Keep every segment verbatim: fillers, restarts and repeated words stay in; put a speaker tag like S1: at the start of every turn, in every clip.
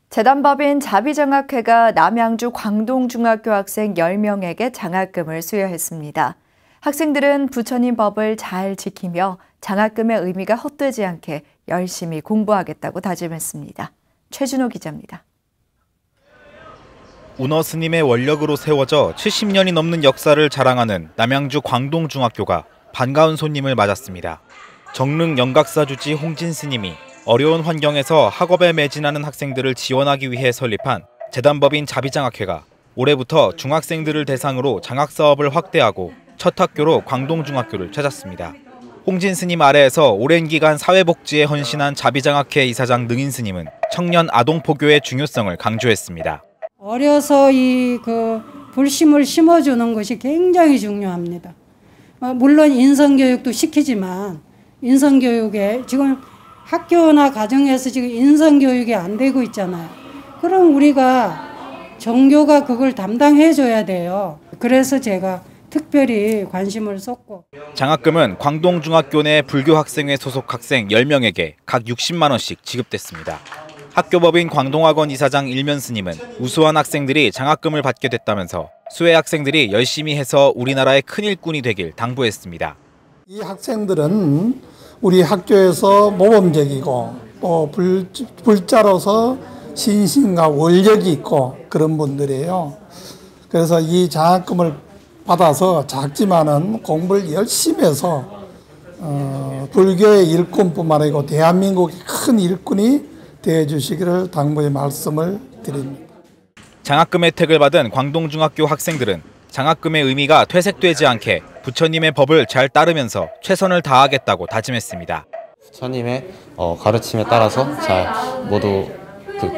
S1: 재단법인 자비장학회가 남양주 광동중학교 학생 열 명에게 장학금을 수여했습니다. 학생들은 부처님 법을 잘 지키며 장학금의 의미가 헛되지 않게 열심히 공부하겠다고 다짐했습니다. 최준호 기자입니다.
S2: 운어 스님의 원력으로 세워져 칠십 년이 넘는 역사를 자랑하는 남양주 광동중학교가 반가운 손님을 맞았습니다. 정릉 영각사 주지 홍진 스님이 어려운 환경에서 학업에 매진하는 학생들을 지원하기 위해 설립한 재단법인 자비장학회가 올해부터 중학생들을 대상으로 장학사업을 확대하고 첫 학교로 광동중학교를 찾았습니다. 홍진 스님 아래에서 오랜 기간 사회복지에 헌신한 자비장학회 이사장 능인 스님은 청년 아동포교의 중요성을 강조했습니다.
S3: 어려서 이 그 불심을 심어주는 것이 굉장히 중요합니다. 물론 인성교육도 시키지만 인성교육에 지금 학교나 가정에서 지금 인성교육이 안 되고 있잖아요. 그럼 우리가 종교가 그걸 담당해 줘야 돼요. 그래서 제가 특별히 관심을 쏟고.
S2: 장학금은 광동중학교 내 불교 학생회 소속 학생 열 명에게 각 육십만 원씩 지급됐습니다. 학교법인 광동학원 이사장 일면 스님은 우수한 학생들이 장학금을 받게 됐다면서 수혜 학생들이 열심히 해서 우리나라의 큰 일꾼이 되길 당부했습니다.
S4: 이 학생들은 우리 학교에서 모범적이고 또 불, 불자로서 신신과 원력이 있고 그런 분들이에요. 그래서 이 장학금을 받아서 작지만은 공부를 열심히 해서 어, 불교의 일꾼뿐만 아니고 대한민국의 큰 일꾼이 되어주시기를 당부의 말씀을 드립니다.
S2: 장학금 혜택을 받은 광동중학교 학생들은 장학금의 의미가 퇴색되지 않게 부처님의 법을 잘 따르면서 최선을 다하겠다고 다짐했습니다.
S5: 부처님의 어, 가르침에 따라서 잘 모두 그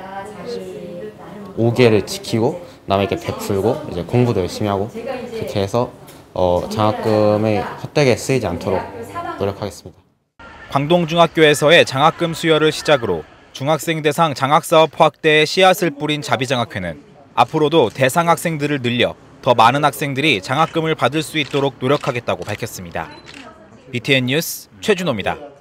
S5: 오계를 지키고 남에게 베풀고 이제 공부도 열심히 하고 그렇게 해서 어, 장학금이 헛되게 쓰이지 않도록 노력하겠습니다.
S2: 광동중학교에서의 장학금 수여를 시작으로 중학생 대상 장학사업 확대에 씨앗을 뿌린 자비장학회는 앞으로도 대상 학생들을 늘려 더 많은 학생들이 장학금을 받을 수 있도록 노력하겠다고 밝혔습니다. 비티엔 뉴스 최준호입니다.